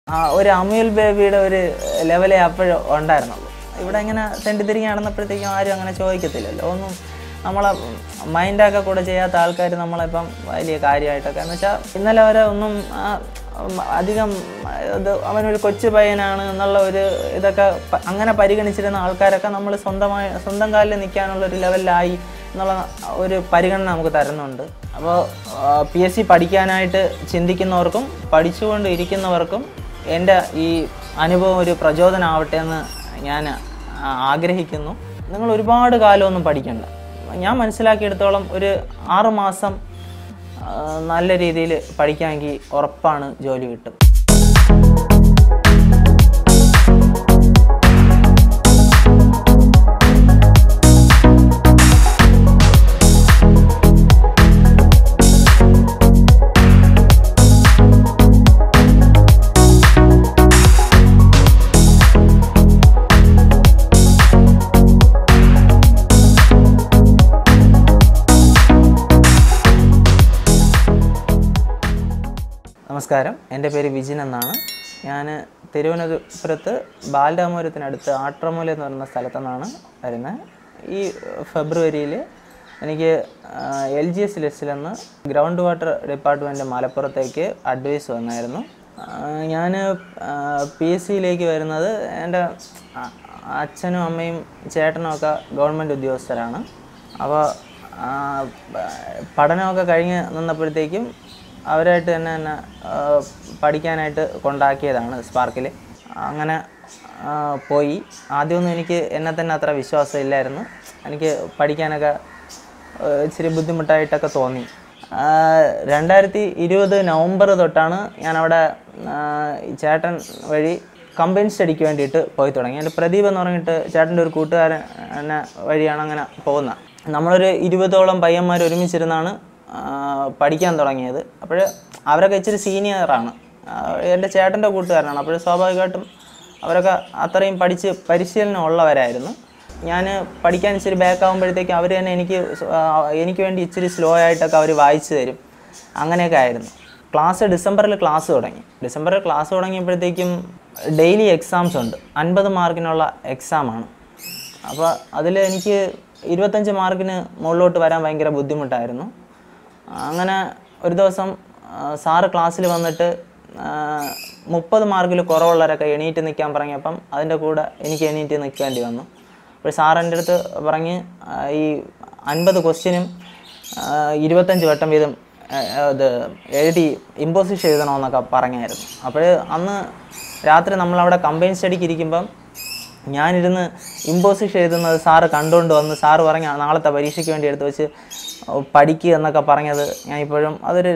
ഒരു അമുൽ ബേബിയുടെ ഒരു ലെവലേ അപ്പോഴും ഉണ്ടായിരുന്നുള്ളൂ. ഇവിടെ ഇങ്ങനെ തെണ്ടിത്തിരിഞ്ഞ് നടന്നപ്പോഴത്തേക്കും ആരും അങ്ങനെ ചോദിക്കത്തില്ലല്ലോ. ഒന്നും നമ്മളെ മൈൻഡൊക്കെ കൂടെ ചെയ്യാത്ത ആൾക്കാർ നമ്മളിപ്പം വലിയ കാര്യമായിട്ടൊക്കെ എന്ന് വെച്ചാൽ ഇന്നലെ വരെ ഒന്നും അധികം ഇത് അവനൊരു കൊച്ചു പയ്യനാണ് എന്നുള്ള ഒരു ഇതൊക്കെ അങ്ങനെ പരിഗണിച്ചിരുന്ന ആൾക്കാരൊക്കെ നമ്മൾ സ്വന്തം കാലിൽ നിൽക്കാനുള്ളൊരു ലെവലിലായി എന്നുള്ള ഒരു പരിഗണന നമുക്ക് തരുന്നുണ്ട്. അപ്പോൾ PSC പഠിക്കാനായിട്ട് ചിന്തിക്കുന്നവർക്കും പഠിച്ചുകൊണ്ട് ഇരിക്കുന്നവർക്കും എൻ്റെ ഈ അനുഭവം ഒരു പ്രചോദനമാവട്ടെ എന്ന് ഞാൻ ആഗ്രഹിക്കുന്നു. നിങ്ങൾ ഒരുപാട് കാലമൊന്നും പഠിക്കണ്ട. ഞാൻ മനസ്സിലാക്കിയെടുത്തോളം ഒരു 6 മാസം നല്ല രീതിയിൽ പഠിക്കാമെങ്കിൽ ഉറപ്പാണ് ജോലി കിട്ടും. നമസ്കാരം, എൻ്റെ പേര് വിജിൻ എന്നാണ്. ഞാൻ തിരുവനന്തപുരത്ത് ബാലരാമപുരത്തിനടുത്ത് ആട്രമൂല എന്ന് പറയുന്ന സ്ഥലത്തു നിന്നാണ് വരുന്നത്. ഈ ഫെബ്രുവരിയിൽ എനിക്ക് LGS ലിസ്റ്റിൽ നിന്ന് ഗ്രൗണ്ട് വാട്ടർ ഡിപ്പാർട്ട്മെൻറ്റ് മലപ്പുറത്തേക്ക് അഡ്വൈസ് വന്നായിരുന്നു. ഞാൻ PSCയിലേക്ക് വരുന്നത് എൻ്റെ അച്ഛനും അമ്മയും ചേട്ടനും ഒക്കെ ഗവൺമെൻറ് ഉദ്യോഗസ്ഥരാണ്. അപ്പോൾ പഠനമൊക്കെ കഴിഞ്ഞ് നിന്നപ്പോഴത്തേക്കും അവരായിട്ട് തന്നെ പഠിക്കാനായിട്ട് കൊണ്ടാക്കിയതാണ് സ്പാർക്കിൽ. അങ്ങനെ പോയി. ആദ്യമൊന്നും എനിക്ക് എന്നെ തന്നെ അത്ര വിശ്വാസം ഇല്ലായിരുന്നു. എനിക്ക് പഠിക്കാനൊക്കെ ഇച്ചിരി ബുദ്ധിമുട്ടായിട്ടൊക്കെ തോന്നി. 2020 നവംബർ തൊട്ടാണ് ഞാനവിടെ ചേട്ടൻ വഴി കമ്പൈൻ സ്റ്റഡിക്ക് വേണ്ടിയിട്ട് പോയി തുടങ്ങി. എൻ്റെ പ്രദീപ് എന്ന് പറഞ്ഞിട്ട് ചേട്ടൻ്റെ ഒരു കൂട്ടുകാരൻ എന്നെ വഴിയാണ് അങ്ങനെ പോകുന്നത്. നമ്മളൊരു 20ഓളം പയ്യന്മാർ ഒരുമിച്ചിരുന്നാണ് പഠിക്കാൻ തുടങ്ങിയത്. അപ്പോൾ അവരൊക്കെ ഇച്ചിരി സീനിയറാണ്, എൻ്റെ ചേട്ടൻ്റെ കൂട്ടുകാരനാണ്. അപ്പോൾ സ്വാഭാവികമായിട്ടും അവരൊക്കെ അത്രയും പഠിച്ച് പരിശീലനം ഉള്ളവരായിരുന്നു. ഞാൻ പഠിക്കാൻ ഇച്ചിരി ബാക്ക് ആകുമ്പോഴത്തേക്കും അവർ തന്നെ എനിക്ക് വേണ്ടി ഇച്ചിരി സ്ലോ ആയിട്ടൊക്കെ അവർ വായിച്ചു തരും. അങ്ങനെയൊക്കെ ആയിരുന്നു. ഡിസംബറിൽ ക്ലാസ് തുടങ്ങിയപ്പോഴത്തേക്കും ഡെയിലി എക്സാംസ് ഉണ്ട്. 50 മാർക്കിനുള്ള എക്സാമാണ്. അപ്പോൾ അതിൽ എനിക്ക് 25 മാർക്കിന് മുകളിലോട്ട് വരാൻ ഭയങ്കര ബുദ്ധിമുട്ടായിരുന്നു. അങ്ങനെ ഒരു ദിവസം സാറ് ക്ലാസ്സിൽ വന്നിട്ട് 30 മാർക്കിൽ കുറവുള്ളവരൊക്കെ എണീറ്റ് നിൽക്കാൻ പറഞ്ഞപ്പം അതിൻ്റെ കൂടെ എനിക്ക് എണീറ്റ് നിൽക്കേണ്ടി വന്നു. അപ്പോൾ സാർ എൻ്റെ അടുത്ത് പറഞ്ഞ് ഈ 50 ക്വസ്റ്റ്യനും 25 വട്ടം വീതം ഇത് എഴുതി ഇമ്പോസിഷൻ എഴുതണമെന്നൊക്കെ പറഞ്ഞായിരുന്നു. അപ്പോൾ അന്ന് രാത്രി നമ്മളവിടെ കമ്പൈൻ സ്റ്റഡിക്ക് ഇരിക്കുമ്പം ഞാനിരുന്ന് ഇമ്പോസിഷൻ എഴുതുന്നത് സാറ് കണ്ടുകൊണ്ട് വന്ന് സാറ് പറഞ്ഞ നാളത്തെ പരീക്ഷയ്ക്ക് വേണ്ടി എടുത്ത് വെച്ച് പഠിക്കുക എന്നൊക്കെ പറഞ്ഞത് ഞാൻ ഇപ്പോഴും അതൊരു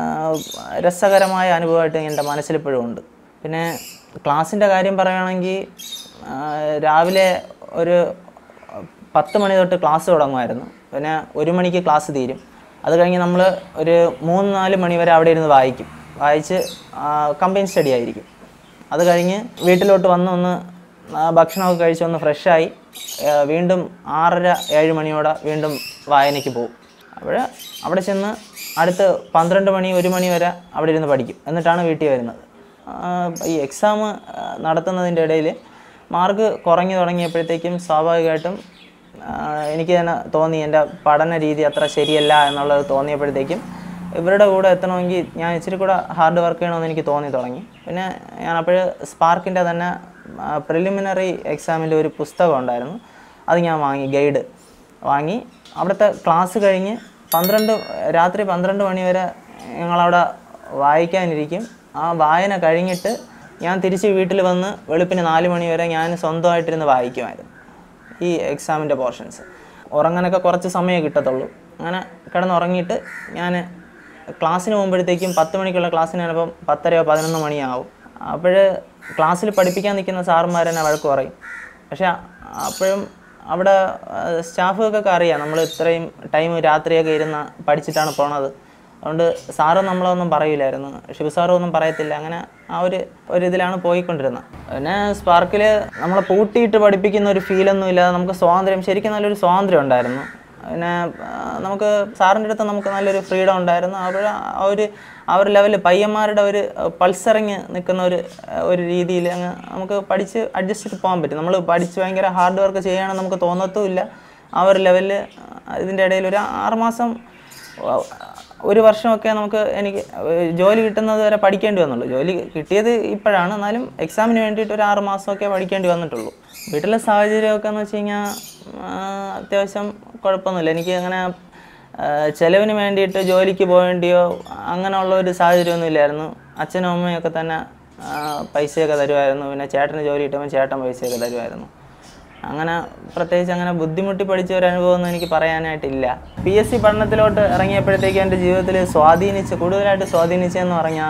രസകരമായ അനുഭവമായിട്ട് എൻ്റെ മനസ്സിലിപ്പോഴും ഉണ്ട്. പിന്നെ ക്ലാസ്സിൻ്റെ കാര്യം പറയുകയാണെങ്കിൽ രാവിലെ ഒരു 10 മണി തൊട്ട് ക്ലാസ് തുടങ്ങുമായിരുന്നു. പിന്നെ 1 മണിക്ക് ക്ലാസ് തീരും. അത് കഴിഞ്ഞ് നമ്മൾ ഒരു 3-4 മണി വരെ അവിടെ ഇരുന്ന് വായിച്ച് കമ്പൈൻ സ്റ്റഡി ആയിരിക്കും. അത് കഴിഞ്ഞ് വീട്ടിലോട്ട് ഒന്ന് ഭക്ഷണമൊക്കെ കഴിച്ച് ഒന്ന് ഫ്രഷായി വീണ്ടും 6:30-7 മണിയോടെ വീണ്ടും വായനയ്ക്ക് പോകും. അപ്പോൾ അവിടെ ചെന്ന് അടുത്ത് 12 മണി 1 മണി വരെ അവിടെ ഇരുന്ന് പഠിക്കും. എന്നിട്ടാണ് വീട്ടിൽ വരുന്നത്. ഈ എക്സാം നടത്തുന്നതിൻ്റെ ഇടയിൽ മാർക്ക് കുറഞ്ഞു തുടങ്ങിയപ്പോഴത്തേക്കും സ്വാഭാവികമായിട്ടും എനിക്ക് തന്നെ തോന്നി എൻ്റെ പഠന രീതി അത്ര ശരിയല്ല എന്നുള്ളത് തോന്നിയപ്പോഴത്തേക്കും ഇവരുടെ കൂടെ എത്തണമെങ്കിൽ ഞാൻ ഇച്ചിരി കൂടെ ഹാർഡ് വർക്ക് ചെയ്യണമെന്ന് എനിക്ക് തോന്നി തുടങ്ങി. പിന്നെ ഞാനപ്പോൾ സ്പാർക്കിൻ്റെ തന്നെ പ്രിലിമിനറി എക്സാമിൻ്റെ ഒരു പുസ്തകം ഉണ്ടായിരുന്നു. അത് ഞാൻ ഗൈഡ് വാങ്ങി. അവിടുത്തെ ക്ലാസ് കഴിഞ്ഞ് രാത്രി 12 മണി വരെ ഞങ്ങളവിടെ വായിക്കാനിരിക്കും. ആ വായന കഴിഞ്ഞിട്ട് ഞാൻ തിരിച്ച് വീട്ടിൽ വന്ന് വെളുപ്പിന് 4 മണി വരെ ഞാൻ സ്വന്തമായിട്ടിരുന്ന് വായിക്കുമായിരുന്നു ഈ എക്സാമിൻ്റെ പോർഷൻസ്. ഉറങ്ങാനൊക്കെ കുറച്ച് സമയമേ കിട്ടത്തുള്ളൂ. അങ്ങനെ കിടന്നുറങ്ങിയിട്ട് ഞാൻ ക്ലാസ്സിന് പോകുമ്പോഴത്തേക്കും 10 മണിക്കുള്ള ക്ലാസ്സിന് ചിലപ്പം 10-11 മണിയാവും. അപ്പോൾ ക്ലാസ്സിൽ പഠിപ്പിക്കാൻ നിൽക്കുന്ന സാറുമാർ തന്നെ വഴക്ക് പറയും. പക്ഷേ അപ്പോഴും അവിടെ സ്റ്റാഫുകൾക്കൊക്കെ അറിയാം നമ്മൾ ഇത്രയും ടൈം രാത്രിയൊക്കെ ഇരുന്ന് പഠിച്ചിട്ടാണ് പോണത്. അതുകൊണ്ട് സാറും നമ്മളൊന്നും പറയില്ലായിരുന്നു, ശിവസാറും ഒന്നും പറയത്തില്ല. അങ്ങനെ ആ ഒരു ഇതിലാണ് പോയിക്കൊണ്ടിരുന്നത്. പിന്നെ സ്പാർക്കിൽ നമ്മളെ പൂട്ടിയിട്ട് പഠിപ്പിക്കുന്ന ഒരു ഫീലൊന്നും ഇല്ലാതെ നമുക്ക് സ്വാതന്ത്ര്യം, ശരിക്കും നല്ലൊരു സ്വാതന്ത്ര്യം ഉണ്ടായിരുന്നു. പിന്നെ നമുക്ക് സാറിൻ്റെ അടുത്ത് നമുക്ക് നല്ലൊരു ഫ്രീഡം ഉണ്ടായിരുന്നു. അവർ ആ ഒരു ലെവലിൽ പയ്യന്മാരുടെ ഒരു പൾസറിങ് നിൽക്കുന്ന ഒരു രീതിയിൽ അങ്ങ് നമുക്ക് പഠിച്ച് അഡ്ജസ്റ്റ് ചെയ്ത് പോകാൻ പറ്റും. നമ്മൾ പഠിച്ച് ഭയങ്കര ഹാർഡ് വർക്ക് ചെയ്യുകയാണെന്ന് നമുക്ക് തോന്നത്തുമില്ല. ആ ഒരു ലെവലിൽ ഇതിൻ്റെ ഇടയിൽ ഒരു 6 മാസം 1 വർഷമൊക്കെ എനിക്ക് ജോലി കിട്ടുന്നത് വരെ പഠിക്കേണ്ടി വന്നുള്ളൂ. ജോലി കിട്ടിയത് ഇപ്പോഴാണ്, എന്നാലും എക്സാമിന് വേണ്ടിയിട്ട് ഒരു 6 മാസമൊക്കെ പഠിക്കേണ്ടി വന്നിട്ടുള്ളൂ. വീട്ടിലെ സാഹചര്യമൊക്കെ എന്ന് വെച്ച് കഴിഞ്ഞാൽ അത്യാവശ്യം കുഴപ്പമൊന്നുമില്ല. എനിക്ക് അങ്ങനെ ചിലവിന് വേണ്ടിയിട്ട് ജോലിക്ക് പോകേണ്ടിയോ അങ്ങനെയുള്ള ഒരു സാഹചര്യമൊന്നും ഇല്ലായിരുന്നു. അച്ഛനും അമ്മയൊക്കെ തന്നെ പൈസയൊക്കെ തരുമായിരുന്നു. പിന്നെ ചേട്ടന് ജോലി കിട്ടുമ്പോൾ ചേട്ടൻ പൈസയൊക്കെ തരുമായിരുന്നു. അങ്ങനെ പ്രത്യേകിച്ച് അങ്ങനെ ബുദ്ധിമുട്ടി പഠിച്ച ഒരു അനുഭവമൊന്നും എനിക്ക് പറയാനായിട്ടില്ല. PSC പഠനത്തിലോട്ട് ഇറങ്ങിയപ്പോഴത്തേക്കും എൻ്റെ ജീവിതത്തിൽ കൂടുതലായിട്ട് സ്വാധീനിച്ചതെന്ന് പറഞ്ഞാൽ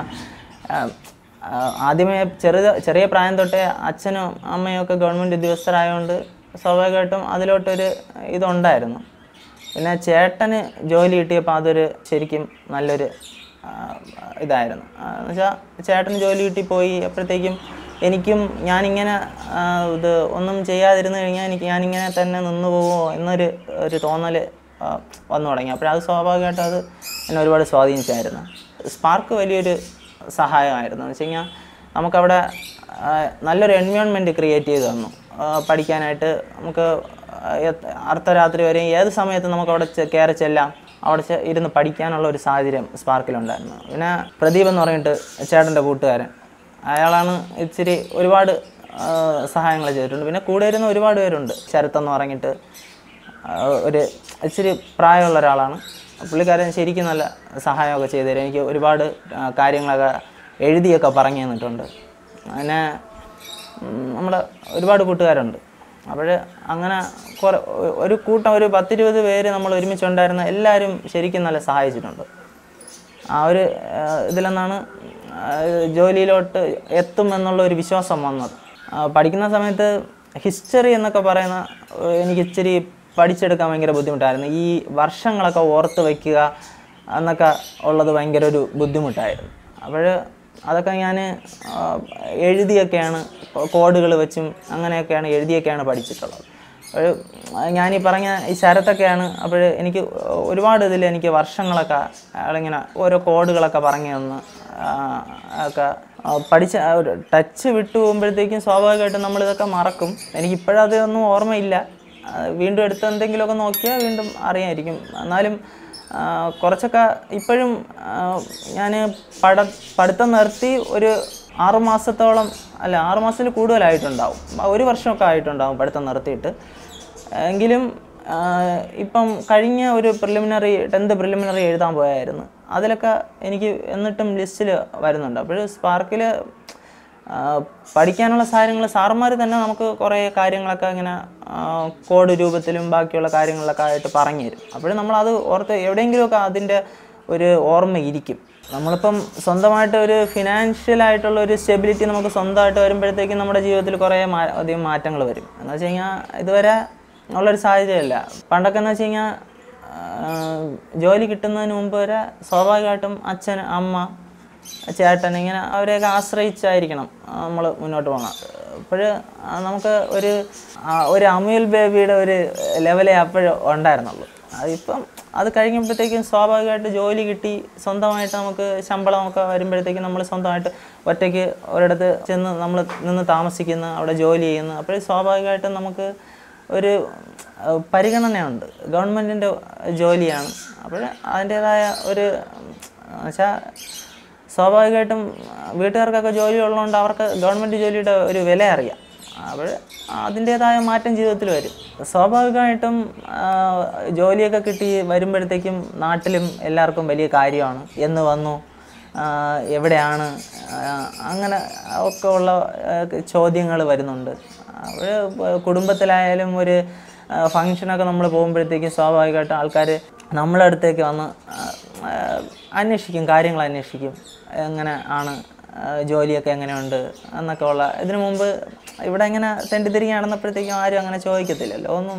ആദ്യമേ ചെറിയ പ്രായം തൊട്ടേ അച്ഛനും അമ്മയും ഒക്കെ ഗവൺമെൻറ് ഉദ്യോഗസ്ഥരായതുകൊണ്ട് സ്വാഭാവികമായിട്ടും അതിലോട്ടൊരു ഇതുണ്ടായിരുന്നു. പിന്നെ ചേട്ടന് ജോലി കിട്ടിയപ്പോൾ അതൊരു ശരിക്കും നല്ലൊരു ഇതായിരുന്നു. എന്നുവെച്ചാൽ ചേട്ടന് ജോലി കിട്ടിപ്പോയി അപ്പോഴത്തേക്കും എനിക്കും ഞാനിങ്ങനെ ഇത് ഒന്നും ചെയ്യാതിരുന്നു കഴിഞ്ഞാൽ ഞാനിങ്ങനെ തന്നെ നിന്ന് പോവുമോ എന്നൊരു തോന്നൽ വന്നു തുടങ്ങി. അപ്പോഴത് സ്വാഭാവികമായിട്ടും അത് എന്നെ ഒരുപാട് സ്വാധീനിച്ചായിരുന്നു. സ്പാർക്ക് വലിയൊരു സഹായമായിരുന്നു. എന്ന് വെച്ച് കഴിഞ്ഞാൽ നമുക്കവിടെ നല്ലൊരു എൻവയോൺമെൻറ്റ് ക്രിയേറ്റ് ചെയ്ത് തന്നു പഠിക്കാനായിട്ട്. നമുക്ക് അർദ്ധരാത്രി വരെയും ഏത് സമയത്തും നമുക്കവിടെ കയറി ചെല്ലാം, അവിടെ ഇരുന്ന് പഠിക്കാനുള്ള ഒരു സാഹചര്യം സ്പാർക്കിലുണ്ടായിരുന്നു. പിന്നെ പ്രദീപ് എന്ന് പറഞ്ഞിട്ട് ചേട്ടൻ്റെ കൂട്ടുകാരൻ, അയാളാണ് ഇച്ചിരി ഒരുപാട് സഹായങ്ങൾ ചെയ്തിട്ടുണ്ട്. പിന്നെ കൂടെ ഇരുന്ന് ഒരുപാട് പേരുണ്ട്. ശരത്തെന്ന് പറഞ്ഞിട്ട് ഒരു ഇച്ചിരി പ്രായമുള്ള ഒരാളാണ്. പുള്ളിക്കാരൻ ശരിക്കും നല്ല സഹായമൊക്കെ ചെയ്തു തരും. എനിക്ക് ഒരുപാട് കാര്യങ്ങളൊക്കെ എഴുതിയൊക്കെ പറഞ്ഞു തന്നിട്ടുണ്ട്. അങ്ങനെ നമ്മുടെ ഒരുപാട് കൂട്ടുകാരുണ്ട്. അപ്പോൾ അങ്ങനെ ഒരു കൂട്ടം ഒരു 10-20 പേര് നമ്മൾ ഒരുമിച്ചുണ്ടായിരുന്ന എല്ലാവരും ശരിക്കും നല്ല സഹായിച്ചിട്ടുണ്ട്. ആ ഒരു ഇതിലെന്നാണ് ജോലിയിലോട്ട് എത്തും എന്നുള്ള ഒരു വിശ്വാസം വന്നത്. പഠിക്കുന്ന സമയത്ത് ഹിസ്റ്ററി എന്നൊക്കെ പറയുന്ന എനിക്ക് ഇച്ചിരി പഠിച്ചെടുക്കാൻ ഭയങ്കര ബുദ്ധിമുട്ടായിരുന്നു. ഈ വർഷങ്ങളൊക്കെ ഓർത്ത് വയ്ക്കുക എന്നൊക്കെ ഉള്ളത് ഭയങ്കര ഒരു ബുദ്ധിമുട്ടായിരുന്നു. അപ്പോൾ അതൊക്കെ ഞാൻ എഴുതിയൊക്കെയാണ്, കോഡുകൾ വെച്ചും അങ്ങനെയൊക്കെയാണ് എഴുതിയൊക്കെയാണ് പഠിച്ചിട്ടുള്ളത്. അപ്പോൾ ഞാനീ പറഞ്ഞ ഈ ശരത്തൊക്കെയാണ്. അപ്പോൾ എനിക്ക് ഒരുപാട് എനിക്ക് വർഷങ്ങളൊക്കെ അയാളിങ്ങനെ ഓരോ കോഡുകളൊക്കെ പറഞ്ഞു തന്ന് ഒക്കെ പഠിച്ച് ഒരു ടച്ച് വിട്ടു പോകുമ്പോഴത്തേക്കും സ്വാഭാവികമായിട്ടും നമ്മളിതൊക്കെ മറക്കും. എനിക്കിപ്പോഴതൊന്നും ഓർമ്മയില്ല. വീണ്ടും എടുത്ത് എന്തെങ്കിലുമൊക്കെ നോക്കിയാൽ വീണ്ടും അറിയാമായിരിക്കും. എന്നാലും കുറച്ചൊക്കെ ഇപ്പോഴും ഞാൻ പഠിത്തം നിർത്തി ഒരു 6 മാസത്തോളം 6 മാസത്തിൽ കൂടുതലായിട്ടുണ്ടാവും, 1 വർഷമൊക്കെ ആയിട്ടുണ്ടാവും പഠിത്തം നിർത്തിയിട്ട്. എങ്കിലും ഇപ്പം കഴിഞ്ഞ ഒരു 10th പ്രിലിമിനറി എഴുതാൻ പോയായിരുന്നു. അതിലൊക്കെ എനിക്ക് എന്നിട്ടും ലിസ്റ്റിൽ വരുന്നുണ്ട്. അപ്പോൾ സ്പാർക്കിൽ പഠിക്കാനുള്ള കാര്യങ്ങൾ സാറന്മാർ തന്നെ നമുക്ക് കുറേ കാര്യങ്ങളൊക്കെ ഇങ്ങനെ കോഡ് രൂപത്തിലും ബാക്കിയുള്ള കാര്യങ്ങളിലൊക്കെ ആയിട്ട് പറഞ്ഞു തരും. അപ്പോൾ നമ്മളത് ഓർത്ത് എവിടെയെങ്കിലുമൊക്കെ അതിൻ്റെ ഒരു ഓർമ്മ ഇരിക്കും. നമ്മളിപ്പം സ്വന്തമായിട്ട് ഒരു ഫിനാൻഷ്യലായിട്ടുള്ള ഒരു സ്റ്റെബിലിറ്റി നമുക്ക് സ്വന്തമായിട്ട് വരുമ്പോഴത്തേക്കും നമ്മുടെ ജീവിതത്തിൽ കുറേ അധികം മാറ്റങ്ങൾ വരും. എന്ന് വെച്ച് കഴിഞ്ഞാൽ ഇതുവരെ ഉള്ളൊരു സാഹചര്യമല്ല. പണ്ടൊക്കെ എന്ന് വെച്ച് കഴിഞ്ഞാൽ ജോലി കിട്ടുന്നതിന് മുമ്പ് വരെ സ്വാഭാവികമായിട്ടും അച്ഛൻ, അമ്മ, ചേട്ടൻ ഇങ്ങനെ അവരെയൊക്കെ ആശ്രയിച്ചായിരിക്കണം നമ്മൾ മുന്നോട്ട് പോകണം. അപ്പോൾ നമുക്ക് ഒരു അമുൽ ബേബിയുടെ ഒരു ലെവലേ അപ്പോഴും ഉണ്ടായിരുന്നുള്ളൂ. അതിപ്പം അത് കഴിഞ്ഞപ്പോഴത്തേക്കും സ്വാഭാവികമായിട്ട് ജോലി കിട്ടി, സ്വന്തമായിട്ട് നമുക്ക് ശമ്പളമൊക്കെ വരുമ്പോഴത്തേക്കും നമ്മൾ സ്വന്തമായിട്ട് ഒറ്റയ്ക്ക് ഒരിടത്ത് ചെന്ന് നമ്മൾ നിന്ന് താമസിക്കുന്നു, അവിടെ ജോലി ചെയ്യുന്നു. അപ്പോൾ സ്വാഭാവികമായിട്ടും നമുക്ക് ഒരു പരിഗണനയുണ്ട്. ഗവൺമെൻറ്റിൻ്റെ ജോലിയാണ്. അപ്പോൾ അതിൻ്റേതായ ഒരു വെച്ചാൽ സ്വാഭാവികമായിട്ടും വീട്ടുകാർക്കൊക്കെ ജോലി ഉള്ളതുകൊണ്ട് അവർക്ക് ഗവൺമെൻറ് ജോലിയുടെ ഒരു വില അറിയാം. അപ്പോൾ അതിൻ്റേതായ മാറ്റം ജീവിതത്തിൽ വരും. സ്വാഭാവികമായിട്ടും ജോലിയൊക്കെ കിട്ടി വരുമ്പോഴത്തേക്കും നാട്ടിലും എല്ലാവർക്കും വലിയ കാര്യമാണ്. എന്ന് വന്നു, എവിടെയാണ്, അങ്ങനെ ഒക്കെ ഉള്ള ചോദ്യങ്ങൾ വരുന്നുണ്ട്. അപ്പോൾ കുടുംബത്തിലായാലും ഒരു ഫങ്ഷനൊക്കെ നമ്മൾ പോകുമ്പോഴത്തേക്കും സ്വാഭാവികമായിട്ടും ആൾക്കാർ നമ്മളെ അടുത്തേക്ക് വന്ന് അന്വേഷിക്കും, കാര്യങ്ങൾ അന്വേഷിക്കും. എങ്ങനെ ആണ്, ജോലിയൊക്കെ എങ്ങനെയുണ്ട് എന്നൊക്കെ ഉള്ള. ഇതിനു മുമ്പ് ഇവിടെ ഇങ്ങനെ തെണ്ടിത്തിരിഞ്ഞ് നടന്നപ്പോഴത്തേക്കും ആരും അങ്ങനെ ചോദിക്കത്തില്ലല്ലോ. ഒന്നും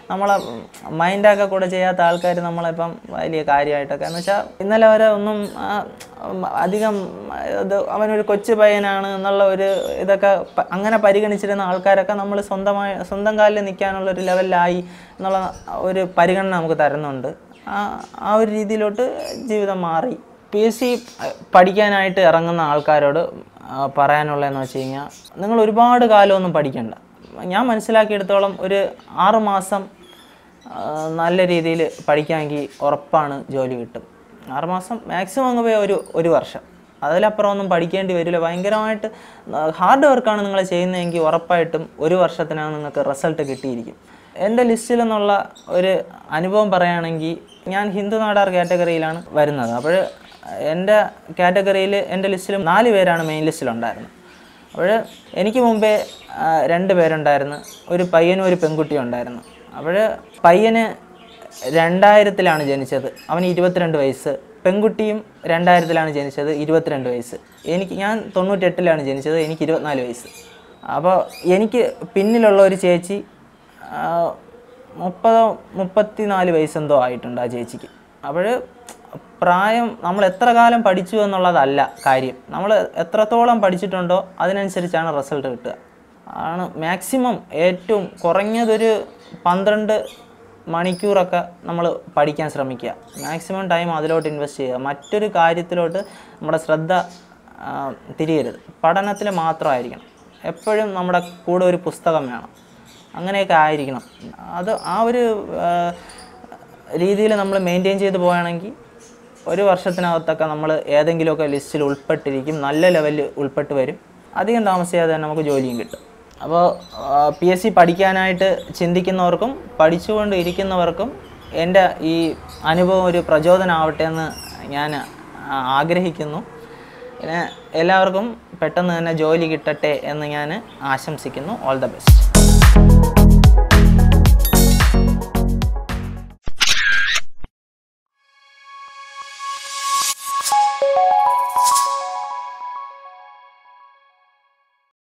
നമ്മളെ മൈൻഡൊക്കെ കൂടെ ചെയ്യാത്ത ആൾക്കാർ നമ്മളിപ്പം വലിയ കാര്യമായിട്ടൊക്കെ എന്ന് വെച്ചാൽ ഇന്നലെ വരെ ഒന്നും അധികം ഇത് അവനൊരു കൊച്ചു പയ്യനാണ് എന്നുള്ള ഒരു ഇതൊക്കെ അങ്ങനെ പരിഗണിച്ചിരുന്ന ആൾക്കാരൊക്കെ നമ്മൾ സ്വന്തം കാലിൽ നിൽക്കാനുള്ളൊരു ലെവലിലായി എന്നുള്ള ഒരു പരിഗണന നമുക്ക് തരുന്നുണ്ട്. ആ ഒരു രീതിയിലോട്ട് ജീവിതം മാറി. PSC പഠിക്കാനായിട്ട് ഇറങ്ങുന്ന ആൾക്കാരോട് പറയാനുള്ളതെന്ന് വെച്ച് കഴിഞ്ഞാൽ നിങ്ങൾ ഒരുപാട് കാലമൊന്നും പഠിക്കണ്ട. ഞാൻ മനസ്സിലാക്കിയെടുത്തോളം ഒരു 6 മാസം നല്ല രീതിയിൽ പഠിക്കാമെങ്കിൽ ഉറപ്പാണ് ജോലി കിട്ടും. 6 മാസം മാക്സിമം അങ്ങ് പോയി ഒരു വർഷം, അതിലപ്പുറം ഒന്നും പഠിക്കേണ്ടി വരില്ല. ഭയങ്കരമായിട്ട് ഹാർഡ് വർക്കാണ് നിങ്ങൾ ചെയ്യുന്നതെങ്കിൽ ഉറപ്പായിട്ടും 1 വർഷത്തിനാണ് നിങ്ങൾക്ക് റിസൾട്ട് കിട്ടിയിരിക്കും. എൻ്റെ ലിസ്റ്റിൽ നിന്നുള്ള ഒരു അനുഭവം പറയുകയാണെങ്കിൽ ഞാൻ ഹിന്ദു നാടാർ കാറ്റഗറിയിലാണ് വരുന്നത്. അപ്പോൾ എൻ്റെ കാറ്റഗറിയിൽ എൻ്റെ ലിസ്റ്റിൽ 4 പേരാണ് മെയിൻ ലിസ്റ്റിലുണ്ടായിരുന്നത്. അപ്പോൾ എനിക്ക് മുമ്പേ 2 പേരുണ്ടായിരുന്നു, ഒരു പയ്യനും ഒരു പെൺകുട്ടിയും ഉണ്ടായിരുന്നു. അപ്പോൾ പയ്യന് 2000-ലാണ് ജനിച്ചത്, അവന് 22 വയസ്സ്. പെൺകുട്ടിയും 2000-ലാണ് ജനിച്ചത്, 22 വയസ്സ്. ഞാൻ 98-ലാണ് ജനിച്ചത്, എനിക്ക് 24 വയസ്സ്. അപ്പോൾ എനിക്ക് പിന്നിലുള്ള ഒരു ചേച്ചി 34 വയസ്സെന്തോ ആയിട്ടുണ്ട് ആ ചേച്ചിക്ക്. അപ്പോൾ പ്രായം നമ്മൾ എത്ര കാലം പഠിച്ചു എന്നുള്ളതല്ല കാര്യം, നമ്മൾ എത്രത്തോളം പഠിച്ചിട്ടുണ്ടോ അതിനനുസരിച്ചാണ് റിസൾട്ട് കിട്ടുക. മാക്സിമം ഏറ്റവും കുറഞ്ഞതൊരു 12 മണിക്കൂറൊക്കെ നമ്മൾ പഠിക്കാൻ ശ്രമിക്കുക. മാക്സിമം ടൈം അതിലോട്ട് ഇൻവെസ്റ്റ് ചെയ്യുക. മറ്റൊരു കാര്യത്തിലോട്ട് നമ്മുടെ ശ്രദ്ധ തിരിയരുത്. പഠനത്തിൽ മാത്രമായിരിക്കണം. എപ്പോഴും നമ്മുടെ കൂടെ ഒരു പുസ്തകം വേണം. അങ്ങനെയൊക്കെ ആയിരിക്കണം. ആ ഒരു രീതിയിൽ നമ്മൾ മെയിൻറ്റെയിൻ ചെയ്ത് പോവുകയാണെങ്കിൽ 1 വർഷത്തിനകത്തൊക്കെ നമ്മൾ ഏതെങ്കിലുമൊക്കെ ലിസ്റ്റിൽ ഉൾപ്പെട്ടിരിക്കും, നല്ല ലെവലിൽ ഉൾപ്പെട്ട് വരും. അധികം താമസിയാതെ തന്നെ നമുക്ക് ജോലിയും കിട്ടും. അപ്പോൾ PSC പഠിക്കാനായിട്ട് ചിന്തിക്കുന്നവർക്കും പഠിച്ചുകൊണ്ട് ഇരിക്കുന്നവർക്കും എൻ്റെ ഈ അനുഭവം ഒരു പ്രചോദനമാവട്ടെ എന്ന് ഞാൻ ആഗ്രഹിക്കുന്നു. പിന്നെ എല്ലാവർക്കും പെട്ടെന്ന് തന്നെ ജോലി കിട്ടട്ടെ എന്ന് ഞാൻ ആശംസിക്കുന്നു. All the best.